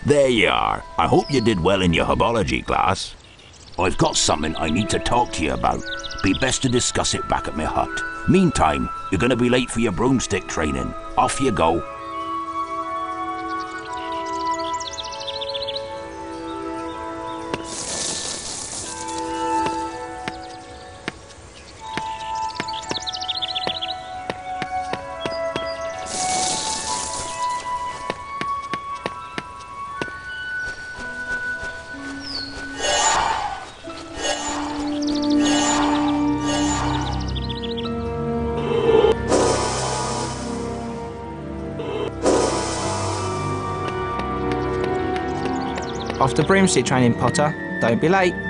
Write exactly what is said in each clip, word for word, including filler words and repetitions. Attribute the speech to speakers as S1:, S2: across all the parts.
S1: There you are. I hope you did well in your herbology class. I've got something I need to talk to you about. Be best to discuss it back at my hut. Meantime, you're going to be late for your broomstick training. Off you go.
S2: Off to broomstick training, Potter. Don't be late.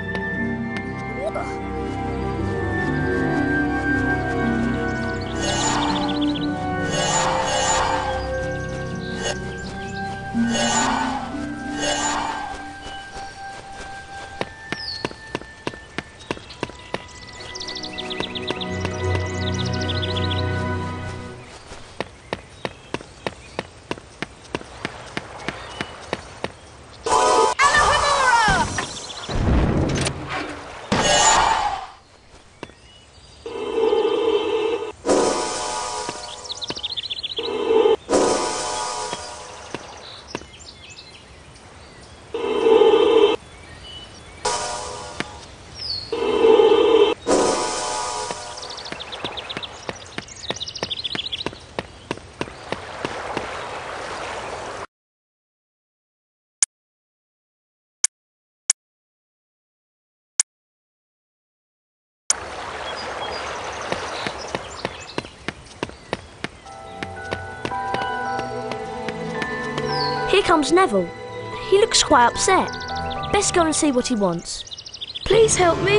S3: Here comes Neville. He looks quite upset. Best go and see what he wants. Please help me.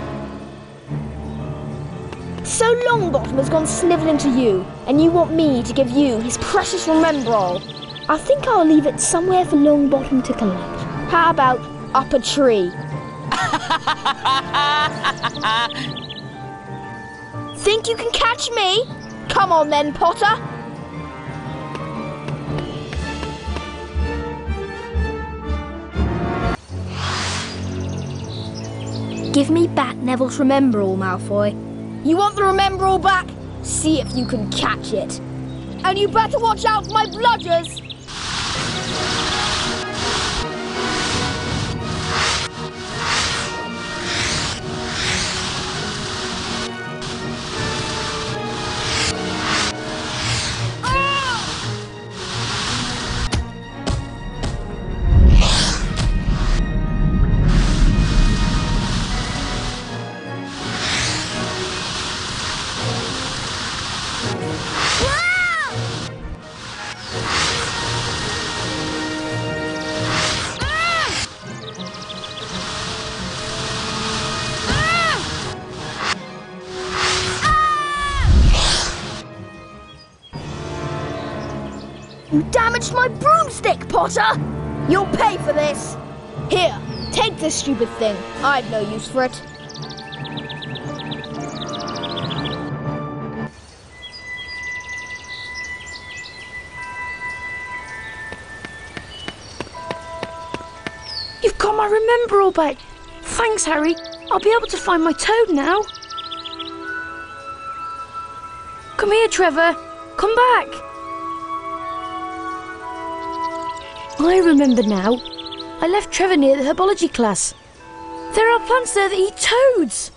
S4: So Longbottom has gone snivelling to you, and you want me to give you his precious Remembrall. I think I'll leave it somewhere for Longbottom to collect. How about up a tree? Think you can catch me? Come on then, Potter.
S3: Give me back Neville's Remembrall, Malfoy.
S4: You want the Remembrall back? See if you can catch it. And you better watch out for my bludgers! You damaged my broomstick, Potter! You'll pay for this! Here, take this stupid thing. I've no use for it.
S3: You've got my Remembrall back. Thanks, Harry. I'll be able to find my toad now. Come here, Trevor. Come back. I remember now. I left Trevor near the herbology class. There are plants there that eat toads.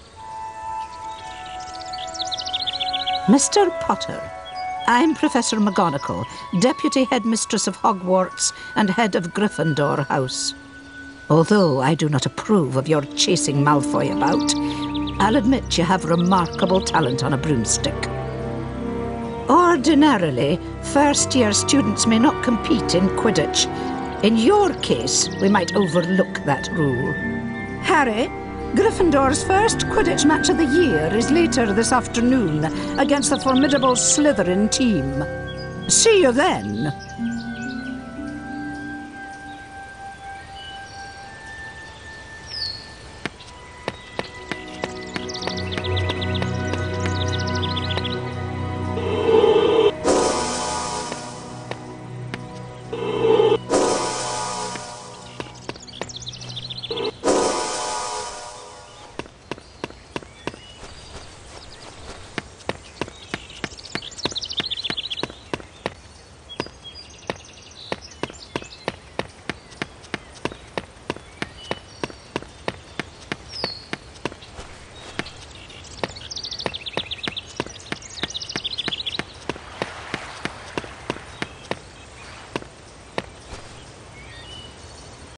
S5: Mister Potter, I'm Professor McGonagall, Deputy Headmistress of Hogwarts and Head of Gryffindor House. Although I do not approve of your chasing Malfoy about, I'll admit you have remarkable talent on a broomstick. Ordinarily, first-year students may not compete in Quidditch. In your case, we might overlook that rule. Harry, Gryffindor's first Quidditch match of the year is later this afternoon against the formidable Slytherin team. See you then.